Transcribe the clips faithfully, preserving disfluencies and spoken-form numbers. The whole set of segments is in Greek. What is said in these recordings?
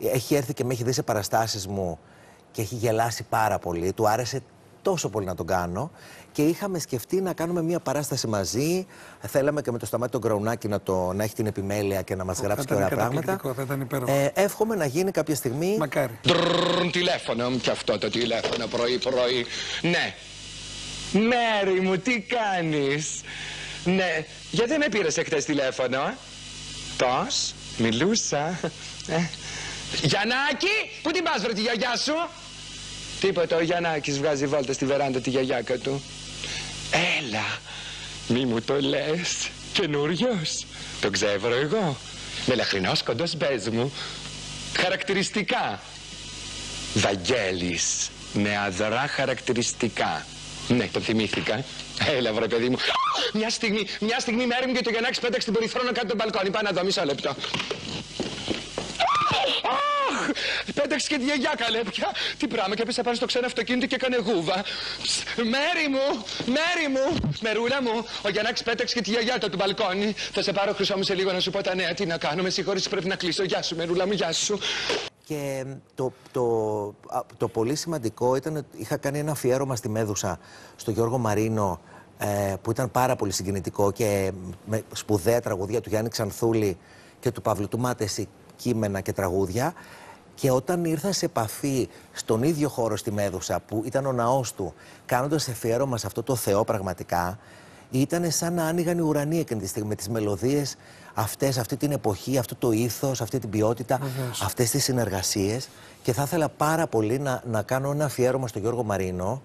έχει έρθει και με έχει δει σε παραστάσεις μου και έχει γελάσει πάρα πολύ. Του άρεσε τόσο πολύ να τον κάνω. Και είχαμε σκεφτεί να κάνουμε μια παράσταση μαζί. Θέλαμε και με το Σταμάτη τον Κραουνάκη να, το, να έχει την επιμέλεια και να μας γράψει και ωραία πράγματα. Θα ήταν υπέροχο. Ε, εύχομαι να γίνει κάποια στιγμή. Μακάρι. Τρρρρ, τηλέφωνο μου και αυτό το τηλέφωνο πρωί-πρωί. Ναι. Μέρη μου, τι κάνεις? Ναι. Γιατί δεν με πήρες εχθές τηλέφωνο? Πώς? Μιλούσα. Ε. Γιαννάκη, πού την πας βρε τη γιαγιά σου? Τίποτα, ο Γιαννάκης βγάζει βόλτα στη βεράντα τη γιαγιάκα του. Έλα, μη μου το λες. Καινούριος. Το ξέρω εγώ. Μελαχρινός κοντός μπέζ μου. Χαρακτηριστικά. Βαγγέλης. Με αδρά χαρακτηριστικά. Ναι, το θυμήθηκα. Έλα βρε παιδί μου. Μια στιγμή, μια στιγμή Μέρη μου και το Γιαννάκης πέταξε την περιφρόνα κάτω το μπαλκόνι. Πάει να δω, μισό λεπτό. Αχ! Πέταξε και τη γιαγιά καλέπια. Τι πράγμα, και έπεσε πάνω στο ξένο αυτοκίνητο και έκανε γούβα. Μέρη μου, Μέρη μου, Μερούλα μου, ο Γιαννάκης πέταξε και τη γιαγιά του μπαλκόνι. Θα σε πάρω, Χρυσό μου, σε λίγο να σου πω τα νέα. Τι να κάνω, με συγχωρείς, πρέπει να κλείσω. Γεια σου, Μερούλα μου, γεια σου. Και το, το, το πολύ σημαντικό ήταν ότι είχα κάνει ένα αφιέρωμα στη Μέδουσα στο Γιώργο Μαρίνο, ε, που ήταν πάρα πολύ συγκινητικό και με σπουδαία τραγουδία του Γιάννη Ξανθούλη και του Παύλου του Μάτεση, κείμενα και τραγούδια. Και όταν ήρθα σε επαφή στον ίδιο χώρο στη Μέδουσα, που ήταν ο ναός του, κάνοντας αφιέρωμα σε αυτό το Θεό πραγματικά, ήταν σαν να άνοιγαν οι ουρανοί εκείνη τη στιγμή με τις μελωδίες αυτές, αυτή την εποχή, αυτό το ήθος, αυτή την ποιότητα, mm-hmm. αυτές τις συνεργασίες. Και θα ήθελα πάρα πολύ να, να κάνω ένα αφιέρωμα στον Γιώργο Μαρίνο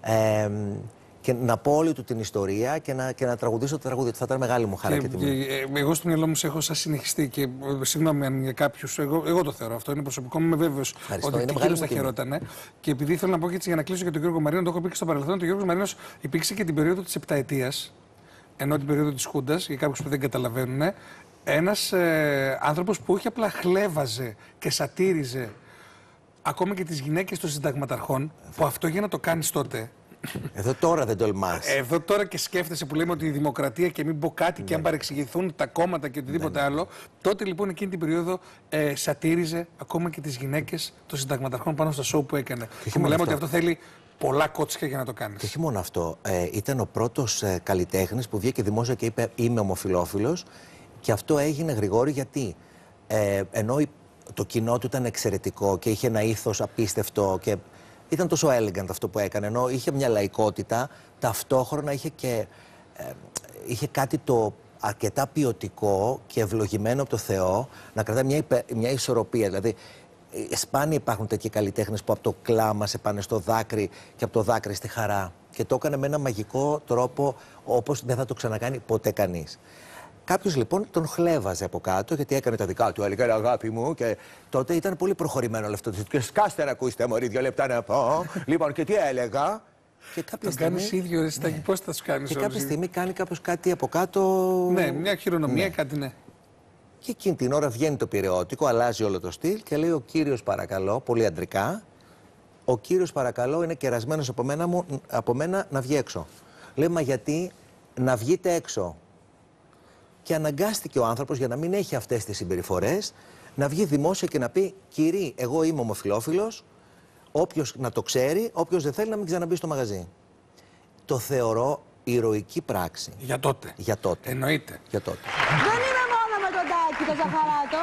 ε, και να πω όλη του την ιστορία και να, και να τραγουδήσω το τραγούδι. Θα ήταν μεγάλη μου χαρά και, και τιμή. Εγώ στο μυαλό μου σε έχω σαν συνεχιστή και συγγνώμη αν για κάποιους, εγώ, εγώ το θεωρώ αυτό, είναι προσωπικό μου, είμαι βέβαιος ότι και εκείνος θα χαιρότανε. Και επειδή θέλω να πω και έτσι για να κλείσω και τον Γιώργο Μαρίνο, το έχω πει και στο παρελθόν, ο Γιώργος Μαρίνος υπήρξε και την περίοδο της επταετίας, ενώ την περίοδο της Χούντας, για κάποιους που δεν καταλαβαίνουν, ένας ε, άνθρωπος που όχι απλά χλέβαζε και σατήριζε ακόμα και τις γυναίκες των συνταγματαρχών, που αυτό για να το κάνεις τότε. Εδώ τώρα δεν τολμάς. Εδώ τώρα και σκέφτεσαι που λέμε ότι η δημοκρατία και μην πω κάτι, ναι, και αν παρεξηγηθούν τα κόμματα και οτιδήποτε, ναι, άλλο. Τότε λοιπόν εκείνη την περίοδο ε, σατήριζε ακόμα και τις γυναίκες των συνταγματαρχών πάνω στα σοου που έκανε. Και, και μου λέμε ότι αυτό θέλει πολλά κότσια για να το κάνεις. Και όχι μόνο αυτό. Ε, ήταν ο πρώτος ε, καλλιτέχνης που βγήκε δημόσια και είπε είμαι ομοφυλόφιλος. Και αυτό έγινε, Γρηγόρη, γιατί ε, ενώ το κοινό του ήταν εξαιρετικό και είχε ένα ήθος απίστευτο και ήταν τόσο elegant αυτό που έκανε, ενώ είχε μια λαϊκότητα, ταυτόχρονα είχε και ε, είχε κάτι το αρκετά ποιοτικό και ευλογημένο από το Θεό, να κρατάει μια, υπε, μια ισορροπία. Δηλαδή, σπάνια υπάρχουν τέτοιοι καλλιτέχνες που από το κλάμα σε πάνε στο δάκρυ και από το δάκρυ στη χαρά. Και το έκανε με ένα μαγικό τρόπο, όπως δεν θα το ξανακάνει ποτέ κανείς. Κάποιος λοιπόν τον χλέβαζε από κάτω, γιατί έκανε τα δικά του, έλεγε αγάπη μου, και τότε ήταν πολύ προχωρημένο όλο αυτό. Και σκάστε να ακούστε, μωρή, δύο λεπτά να πω. Λοιπόν, και τι έλεγα. Και κάποια τον στιγμή. Κάνεις ίδιο, ρε, ναι. Πώς θα σου κάνεις. Και κάποια όλους. στιγμή κάνει κάποιος κάτι από κάτω. Ναι, μια χειρονομία, ναι, κάτι, ναι. Και εκείνη την ώρα βγαίνει το περιοδικό, αλλάζει όλο το στυλ και λέει ο κύριος παρακαλώ, πολύ αντρικά. Ο κύριος παρακαλώ είναι κερασμένος από μένα, μου, από μένα να βγει έξω. Λέει, μα γιατί να βγείτε έξω. Και αναγκάστηκε ο άνθρωπος, για να μην έχει αυτές τις συμπεριφορές, να βγει δημόσια και να πει «Κύριε, εγώ είμαι ομοφυλόφιλος, όποιος να το ξέρει, όποιος δεν θέλει να μην ξαναμπεί στο μαγαζί». Το θεωρώ ηρωική πράξη. Για τότε. Για τότε. Εννοείται. Για τότε. Δεν είμαι μόνο με τον Τάκη, τον Ζαχαράτο.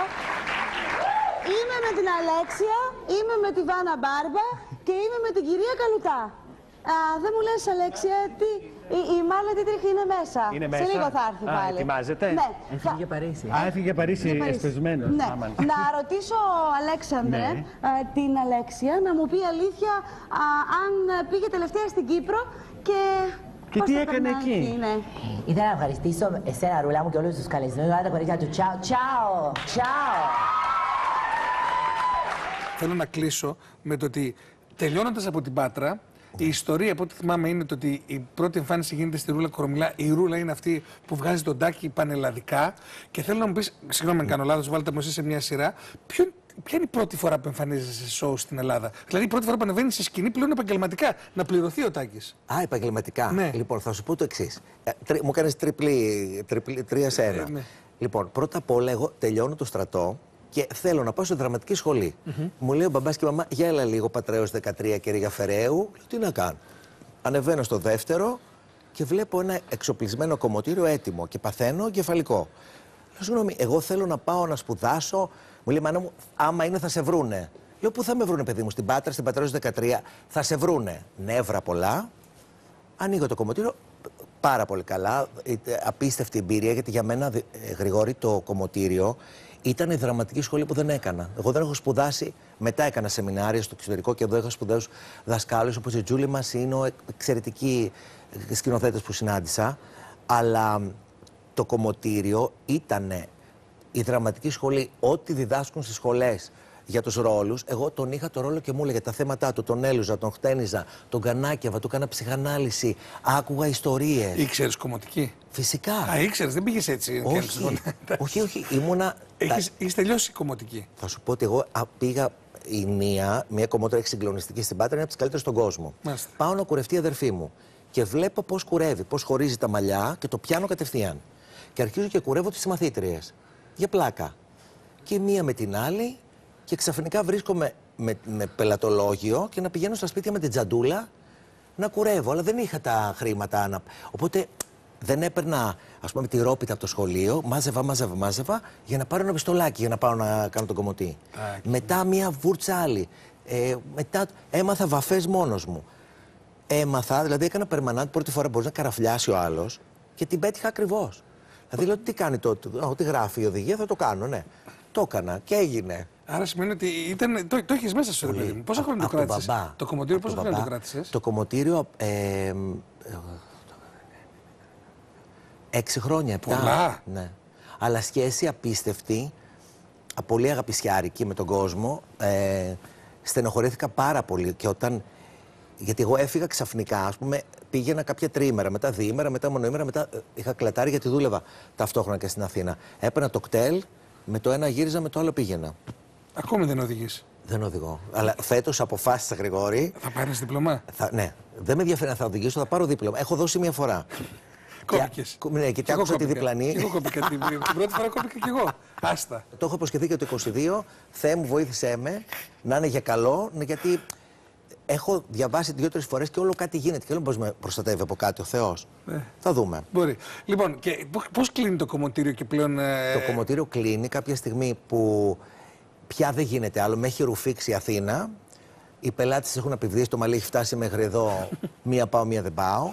Είμαι με την Αλέξια, είμαι με τη Βάνα Μπάρμπα και είμαι με την κυρία Καλουτά. Α, δεν μου λες, Αλέξια, τι... Η, η Μάλα Τίτριχη είναι μέσα. Είναι μέσα. Σε λίγο θα έρθει πάλι. Α, ετοιμάζεται. Ναι. Έφυγε για Παρίσι. Α, έφυγε για Παρίσι, εσπεσμένος. Ναι. Να ρωτήσω, Αλέξανδρε, ναι, α, την Αλέξια, να μου πει αλήθεια α, αν πήγε τελευταία στην Κύπρο και... Και τι έκανε εκεί. Ναι. Ήθελα να ευχαριστήσω εσένα, Ρούλα μου, και όλους τους καλεσμένους. Άρα τα κορίτσια του. Τσάου, τσάου, τσάου. Θέλω να κλείσω με το ότι τελειώνοντας από την Πάτρα, η ιστορία, από ό,τι θυμάμαι, είναι το ότι η πρώτη εμφάνιση γίνεται στη Ρούλα Κορομιλά. Η Ρούλα είναι αυτή που βγάζει τον Τάκη πανελλαδικά. Και θέλω να μου πεις, συγγνώμη αν κάνω λάθος, βάλτε μου εσύ σε μια σειρά, ποιο, ποια είναι η πρώτη φορά που εμφανίζεσαι σε σοου στην Ελλάδα. Δηλαδή, η πρώτη φορά που ανεβαίνει σε σκηνή πλέον επαγγελματικά, να πληρωθεί ο Τάκης. Α, επαγγελματικά. Ναι. Λοιπόν, θα σου πω το εξής. Ε, τρι, μου κάνεις τριπλή, τριπλή, τρία σε ένα. Ε, ναι. Λοιπόν, πρώτα απ' όλα, εγώ τελειώνω το στρατό Και θέλω να πάω σε δραματική σχολή. Mm-hmm. Μου λέει ο μπαμπάς και η μαμά, για έλα λίγο πατρέως δεκατρία και Ρίγα Φεραίου. Λέω, τι να κάνω. Ανεβαίνω στο δεύτερο και βλέπω ένα εξοπλισμένο κομμωτήριο έτοιμο και παθαίνω κεφαλικό. Λέω, συγγνώμη, εγώ θέλω να πάω να σπουδάσω. Μου λέει, μάνα μου, άμα είναι θα σε βρούνε. Λέω, πού θα με βρούνε, παιδί μου, στην Πάτρα, στην πατρέως δεκατρία. Θα σε βρούνε. Νεύρα πολλά. Ανοίγω το κομμωτήριο. Πάρα πολύ καλά. Απίστευτη εμπειρία, γιατί για μένα, Γρηγόρη, το κομμωτήριο ήταν η δραματική σχολή που δεν έκανα. Εγώ δεν έχω σπουδάσει. Μετά έκανα σεμινάρια στο εξωτερικό και εδώ είχα σπουδαίους δασκάλους όπως η Τζούλη Μασίνο, εξαιρετικοί σκηνοθέτες που συνάντησα. Αλλά το κομμωτήριο ήταν η δραματική σχολή. Ό,τι διδάσκουν στις σχολές για τους ρόλους, εγώ τον είχα το ρόλο και μου έλεγε τα θέματα του. Τον έλουζα, τον χτένιζα, τον κανάκιαβα, του έκανα ψυχανάλυση, άκουγα ιστορίες. Ήξερες κομμωτική? Φυσικά. Α, ήξερες, δεν πήγες έτσι. Όχι, όχι, όχι. Ήμουνα. Έχεις, έχεις τελειώσει κομμωτική? Θα σου πω ότι εγώ α, πήγα η μία, μια κομμότρα έχει συγκλονιστική στην Πάτρα, είναι από τις καλύτερες στον κόσμο. Μάλιστα. Πάω να κουρευτεί η αδερφή μου και βλέπω πώς κουρεύει, πώς χωρίζει τα μαλλιά και το πιάνω κατευθείαν. Και αρχίζω και κουρεύω τις συμμαθήτριες. Για πλάκα. Και μία με την άλλη. Και ξαφνικά βρίσκομαι με, με πελατολόγιο και να πηγαίνω στα σπίτια με την τζαντούλα να κουρεύω. Αλλά δεν είχα τα χρήματα. Να... Οπότε δεν έπαιρνα, ας πούμε, τη ρόπιτα από το σχολείο, μάζευα, μάζευα, μάζευα για να πάρω ένα πιστολάκι για να πάω να κάνω τον κομμωτή. Ah, μετά μία βούρτσα άλλη. Ε, μετά έμαθα βαφές μόνος μου. Έμαθα, δηλαδή έκανα περμανάντ πρώτη φορά, μπορείς να καραφλιάσει ο άλλος και την πέτυχα ακριβώς. Δηλαδή λέω, τι κάνει τότε, ό,τι γράφει η οδηγία θα το κάνω, ναι. Το έκανα και έγινε. Άρα σημαίνει ότι ήταν, το, το έχεις μέσα σου, ρε παιδί μου. Πόσα χρόνια το κράτησες? Το κομμωτήριο πόσα χρόνια το κράτησες? Το κομμωτήριο, ε, έξι χρόνια, επτά. Πολλά. Ναι. Αλλά σχέση απίστευτη, πολύ αγαπησιάρικη με τον κόσμο. Ε, στενοχωρήθηκα πάρα πολύ και όταν, γιατί εγώ έφυγα ξαφνικά, ας πούμε, πήγαινα κάποια τριήμερα, μετά διήμερα, μετά μονοήμερα, μετά είχα κλατάρει γιατί δούλευα ταυτόχρονα και στην Αθήνα. Έπαιρνα το κτέλ, με το ένα γύριζα, με το άλλο πήγαινα. Ακόμη δεν οδηγείς? Δεν οδηγώ. Αλλά φέτος αποφάσισα, Γρηγόρη. Θα πάρεις δίπλωμα? Θα, ναι. Δεν με ενδιαφέρει να θα οδηγήσω, θα πάρω δίπλωμα. Έχω δώσει μία φορά. Κόπηκες? Ναι, και, και άκουσα τη διπλανή. Και εγώ κόπηκα την πρώτη φορά, κόπηκα και εγώ. Άστα. Το έχω υποσχεθεί και το είκοσι δύο. Θεέ μου, βοήθησέ με να είναι για καλό, γιατί έχω διαβάσει δύο-τρεις φορές και όλο κάτι γίνεται. Και δεν μπορεί να με προστατεύει από κάτι ο Θεός. Ε, θα δούμε. Μπορεί. Λοιπόν, και πώς κλείνει το κομμωτήριο και πλέον. Ε... Το κομμωτήριο κλείνει κάποια στιγμή που πια δεν γίνεται άλλο. Με έχει ρουφήξει η Αθήνα. Οι πελάτες έχουν απειβδίσει, το μαλλί έχει φτάσει μέχρι εδώ. Μία πάω, μία δεν πάω.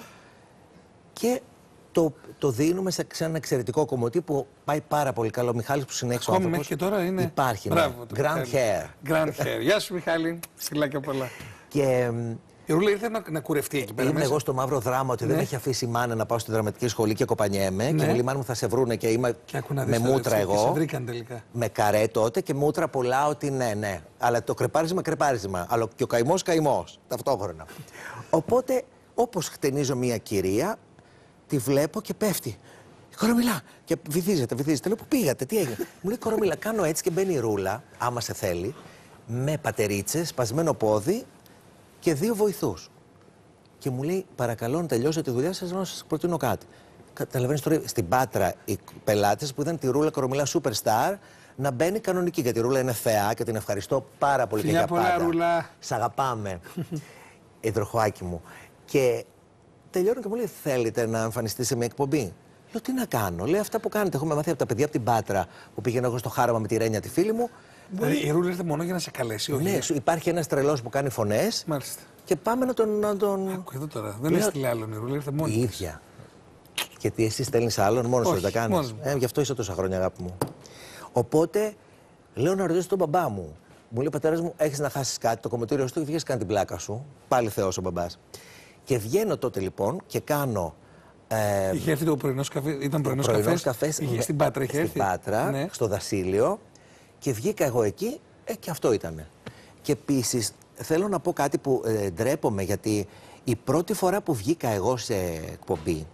Και το, το δίνουμε σε ένα εξαιρετικό κομμωτή που πάει πάρα πολύ καλό. Ο Μιχάλης που συνέχισε ο άνθρωπος. Μέχρι και τώρα είναι. Υπάρχει. Μπράβο, ναι. Grand hair. Grand hair. Γεια σου, Μιχάλη. Φιλάκια πολλά. Και η Ρούλα ήρθε να, να κουρευτεί εκεί πέρα. Είμαι μέσα. εγώ στο μαύρο δράμα ότι ναι. δεν έχει αφήσει η μάνα να πάω στη δραματική σχολή και κοπανιέμαι. Ναι. Και μου λέει, μάνα μου θα σε βρούνε και είμαι και με μούτρα εγώ. Και σε βρήκαν τελικά. Με καρέ τότε και μούτρα πολλά ότι ναι, ναι. Αλλά το κρεπάρισμα, κρεπάρισμα. Αλλά και ο καημός, καημός. Ταυτόχρονα. Οπότε, όπως χτενίζω μια κυρία, τη βλέπω και πέφτει. Κορομιλά! Και βυθίζεται, βυθίζεται. Λέω, πού πήγατε, τι έγινε? Μου λέει, Κορομιλά, κάνω έτσι και μπαίνει η Ρούλα, άμα σε θέλει, με πατερίτσες, σπασμένο πόδι και δύο βοηθούς. Και μου λέει, παρακαλώ να τελειώσετε τη δουλειά σας, να σας προτείνω κάτι. Καταλαβαίνεις τώρα στην Πάτρα οι πελάτες που είδαν τη Ρούλα Κορομιλά Superstar να μπαίνει κανονική. Γιατί η Ρούλα είναι θεά και την ευχαριστώ πάρα πολύ. Φιλιά και για πολλά, πάντα. Ρούλα. Σ' αγαπάμε. Υδροχοάκι μου. Και τελειώνω και μου λέει, θέλετε να εμφανιστεί σε μια εκπομπή? Λέω, τι να κάνω? Λέει, αυτά που κάνετε. Έχουμε μάθει από τα παιδιά από την Πάτρα που πήγαινα εγώ στο Χάραμα με τη Ρένια, τη φίλη μου. Δηλαδή, η Ρούλα ήρθε μόνο για να σε καλέσει, όχι? Ναι, υπάρχει ένας τρελός που κάνει φωνές. Μάλιστα. Και πάμε να τον. Να τον... Άκου εδώ τώρα. Δεν έστειλε άλλον η Ρούλα, ήρθε μόνη. Η ίδια. Γιατί εσύ στέλνεις άλλον, μόνος σου δεν τα κάνεις. Ε, γι' αυτό είσαι τόσα χρόνια, αγάπη μου. Οπότε λέω να ρωτήσω τον μπαμπά μου. Μου λέει, πατέρας μου, έχεις να χάσεις κάτι? Το κομμωτήριο σου, βγες κάνει την πλάκα σου. Πάλι Θεός ο μπαμπάς. Και βγαίνω τότε λοιπόν και κάνω. Ε, είχε έρθει το πρωινό καφέ, ήταν πρωινός καφές. καφές είχε, στην Πάτρα είχε στην έρθει. Πάτρα, ναι. Στο Δασίλειο. Και βγήκα εγώ εκεί ε, και αυτό ήτανε. Και επίσης θέλω να πω κάτι που ε, ντρέπομαι, γιατί η πρώτη φορά που βγήκα εγώ σε εκπομπή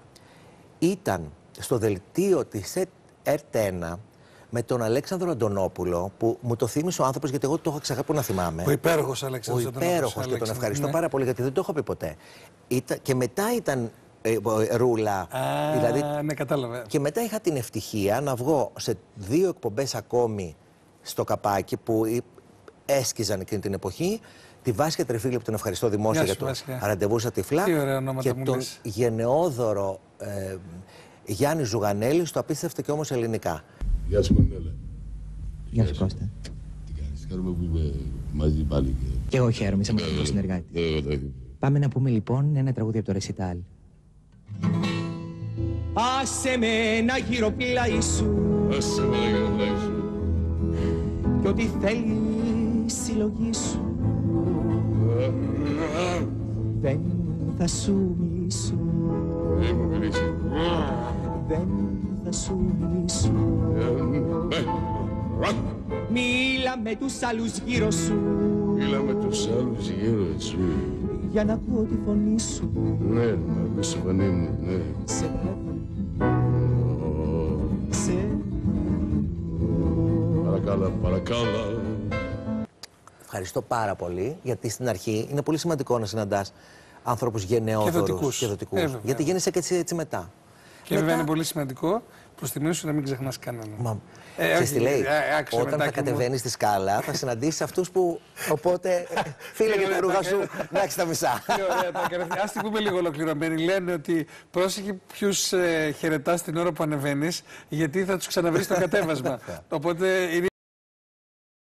ήταν στο δελτίο της ΕΡΤ ένα με τον Αλέξανδρο Αντωνόπουλο, που μου το θύμισε ο άνθρωπος, γιατί εγώ το είχα ξεχάσει, που να θυμάμαι. Ο υπέροχος Αλέξανδρος Αντωνόπουλος. Ο υπέροχος, και τον ευχαριστώ ναι. πάρα πολύ, γιατί δεν το έχω πει ποτέ. Ήτα, και μετά ήταν ε, ε, Ρούλα. Α, δηλαδή, ναι, κατάλαβα. Και μετά είχα την ευτυχία να βγω σε δύο εκπομπές ακόμη στο καπάκι που έσκιζαν εκείνη την εποχή. Τη Βάσια Τρεφίλη, που τον ευχαριστώ δημόσια για το Βάσια. ραντεβού στα τυφλά. Και τον λες. γενναιόδωρο ε, Γιάννη Ζουγανέλη στο απίστευτο και όμως ελληνικά. Γεια σου Μανέλα. Γεια σου Κώστα. Τι κάνεις, χαίρομαι που είμαι μαζί πάλι. Και εγώ χαίρομαι, είσαι μαζί συνεργάτη. Πάμε να πούμε λοιπόν ένα τραγούδι από το ρεσιτάλ. Άσε με να γύρω πλάι σου. Άσε με να γύρω πλάι σου. Κι ό,τι θέλει η συλλογή σου. Δεν θα σου μιλήσω. Δεν μου μιλήσει. Δεν θα σου μιλήσω. Μίλα με τους άλλους γύρω σου. Μίλα με τους άλλους γύρω σου. Για να ακούω τη φωνή σου. Ναι, να ακούς τη φωνή μου, ναι. Σε πρέπει. Σε παρακάλα, παρακάλα. Ευχαριστώ πάρα πολύ, γιατί στην αρχή είναι πολύ σημαντικό να συναντάς ανθρώπους γενναιόδωρους και δοτικούς. Ε, γιατί γίνεσαι και έτσι, έτσι μετά. Και μετά... βέβαια είναι πολύ σημαντικό προς τη σου να μην ξεχνάς κανέναν. Μα... Ε, Ξέρεις τι λέει, ε, όταν θα κατεβαίνεις στη σκάλα θα συναντήσεις αυτούς που, οπότε φίλε και τα ρούχα σου, να έχεις τα μισά. Τι ωραία, τα ας την πούμε λίγο ολοκληρωμένη. Λένε ότι πρόσεχε ποιους ε, χαιρετάς την ώρα που ανεβαίνεις, γιατί θα τους ξαναβρεις στο κατέβασμα. Οπότε είναι